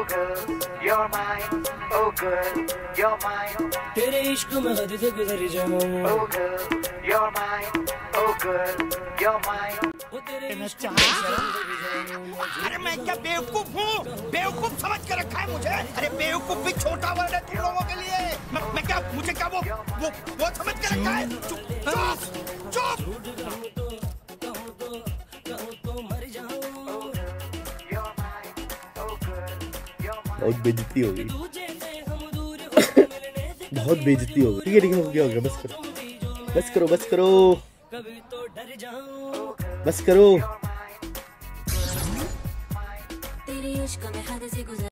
girl, you're mine. Oh girl, you're mine. तेरे इश्क में हद से गुजर जाऊं. Oh girl, you're mine. Oh girl, you're mine. अरे मैं क्या बेवकूफ हूँ? बेवकूफ समझ के रखा है मुझे? अरे बेवकूफ भी छोटा वर्ड है तुम लोगों के लिए. मैं क्या मुझे क्या वो समझ के रखा है? चुप चुप. बहुत बेइज्जती हो गई. बहुत बेइज्जती हो गई. ठीक है हो गया बस करो बस करो बस करो बस करो. तेरे इश्क में हद से गुजर